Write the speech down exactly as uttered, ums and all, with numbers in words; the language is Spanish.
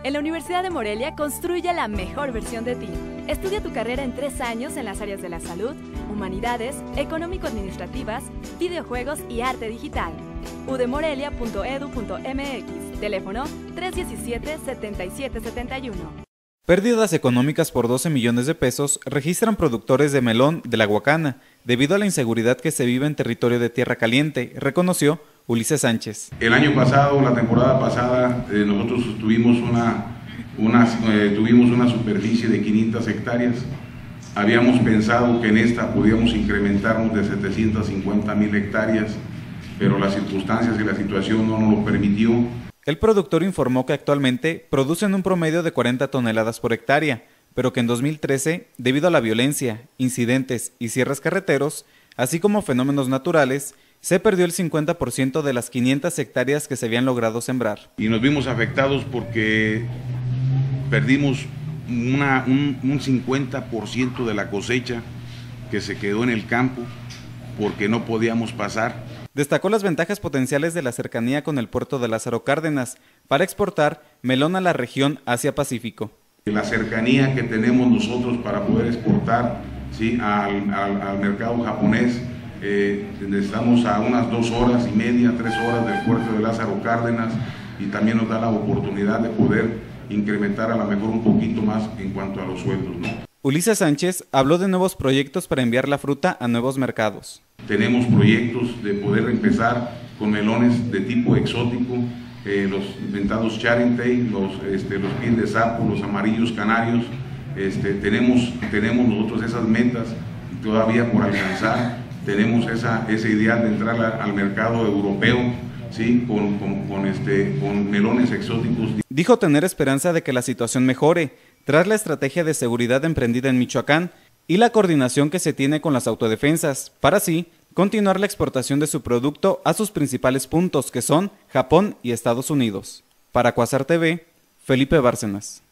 En la Universidad de Morelia construye la mejor versión de ti. Estudia tu carrera en tres años en las áreas de la salud, humanidades, económico-administrativas, videojuegos y arte digital. u d morelia punto e d u punto m x, teléfono tres uno siete, siete siete siete uno. Pérdidas económicas por doce millones de pesos registran productores de melón de la Huacana, debido a la inseguridad que se vive en territorio de Tierra Caliente, reconoció Ulises Sánchez. El año pasado, la temporada pasada, eh, nosotros tuvimos una, una, eh, tuvimos una superficie de quinientas hectáreas. Habíamos pensado que en esta podíamos incrementarnos de setecientas cincuenta mil hectáreas, pero las circunstancias y la situación no nos lo permitió. El productor informó que actualmente producen un promedio de cuarenta toneladas por hectárea, pero que en dos mil trece, debido a la violencia, incidentes y cierres carreteros, así como fenómenos naturales, se perdió el cincuenta por ciento de las quinientas hectáreas que se habían logrado sembrar. Y nos vimos afectados porque perdimos una, un, un cincuenta por ciento de la cosecha que se quedó en el campo porque no podíamos pasar. Destacó las ventajas potenciales de la cercanía con el puerto de Lázaro Cárdenas para exportar melón a la región Asia-Pacífico. La cercanía que tenemos nosotros para poder exportar, ¿sí?, al, al, al mercado japonés, eh, estamos a unas dos horas y media, tres horas del puerto de Lázaro Cárdenas, y también nos da la oportunidad de poder incrementar a lo mejor un poquito más en cuanto a los sueldos, ¿no? Ulises Sánchez habló de nuevos proyectos para enviar la fruta a nuevos mercados. Tenemos proyectos de poder empezar con melones de tipo exótico, eh, los inventados Charentay, los, este, los piel de sapo, los amarillos canarios. Este, tenemos, tenemos nosotros esas metas todavía por alcanzar, tenemos esa, esa idea de entrar a, al mercado europeo, ¿sí?, con, con, con, este, con melones exóticos. Dijo tener esperanza de que la situación mejore, tras la estrategia de seguridad emprendida en Michoacán y la coordinación que se tiene con las autodefensas, para así continuar la exportación de su producto a sus principales puntos, que son Japón y Estados Unidos. Para Cuasar T V, Felipe Bárcenas.